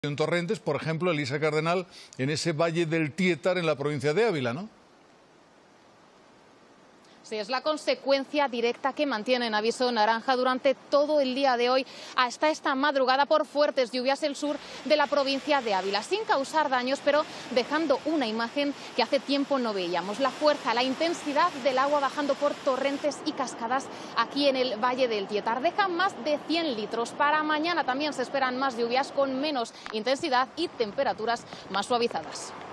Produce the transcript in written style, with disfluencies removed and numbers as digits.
En torrentes, por ejemplo, Elisa Cardenal, en ese valle del Tietar en la provincia de Ávila, ¿no? Sí, es la consecuencia directa que mantiene en aviso naranja durante todo el día de hoy hasta esta madrugada por fuertes lluvias el sur de la provincia de Ávila, sin causar daños, pero dejando una imagen que hace tiempo no veíamos. La fuerza, la intensidad del agua bajando por torrentes y cascadas aquí en el Valle del Tietar. Dejan más de 100 litros. Para mañana también se esperan más lluvias con menos intensidad y temperaturas más suavizadas.